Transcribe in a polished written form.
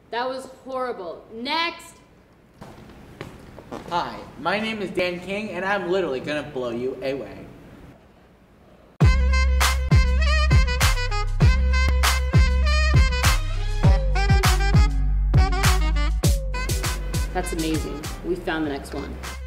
That was horrible. Next. Hi, my name is Dan King, and I'm literally gonna blow you away. That's amazing. We found the next one.